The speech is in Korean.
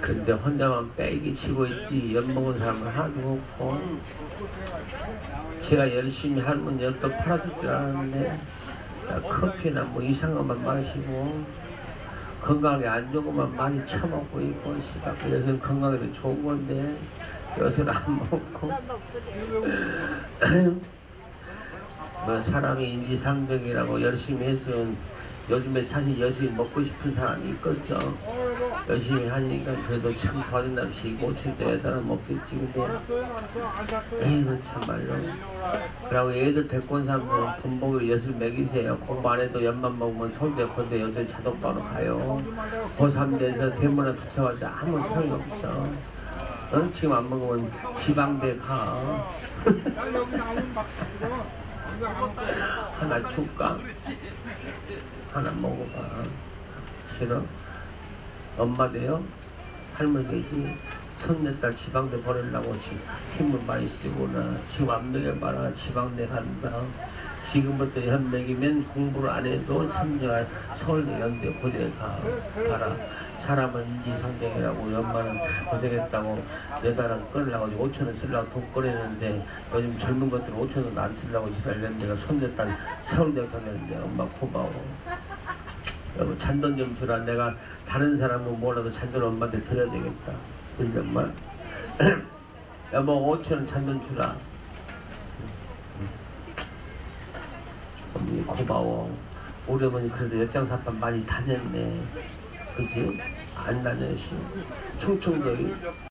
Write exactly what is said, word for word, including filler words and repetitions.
근데 혼자만 빼기 치고 있지 엿먹은 사람은 하나도 없고 제가 열심히 하면 엿도 팔아줄 줄 알았는데 커피나 뭐 이상한 것만 마시고 건강에 안 좋은 것만 많이 처먹고 있고 씨발 그래서 건강에도 좋은 건데 엿을 안 먹고 뭐 사람이 인지상정이라고 열심히 했으면 요즘에 사실 열심히 먹고 싶은 사람이 있겠죠. 열심히 하니까 그래도 참 버린다면 오천대 애들은 먹겠지. 근데 에이그 참말로. 그리고 애들 데리고 온 사람들은 군복으로 엿을 먹이세요. 공부 안 해도 엿만 먹으면 서울대 건대 엿을 자동바로 가요. 고삼 돼서 대문에 붙여가지고 아무 소용이 없어. 어? 지금 안 먹으면 지방대 가. 하나 줄까? 하나 먹어봐. 싫어? 엄마 돼요? 할머니 되지? 손녀딸 지방대 보내려고 힘을 많이 쓰구나. 지금 안 먹여봐라. 지방대 간다. 지금부터 연 먹이면 공부를 안 해도 손녀가 서울대 연대 고대 가, 가라. 사람은 인지상정이라고 엄마는 고생했다고 내다랑 끌려고 오천 원 쓰려고 돈 꺼내는데 요즘 젊은 것들은 오천 원 안 쓰려고 지랄 내가 손녀딸 서울대 가는데 엄마 고마워. 여보 잔돈 좀 주라. 내가 다른 사람은 몰라도 잔돈 엄마한테 드려야 되겠다. 그지 엄마? 여보 오천 원 잔돈 주라. 어머니 고마워. 우리 어머니 그래도 엿장사판 많이 다녔네. 그지? 안 다녔어. 충청도에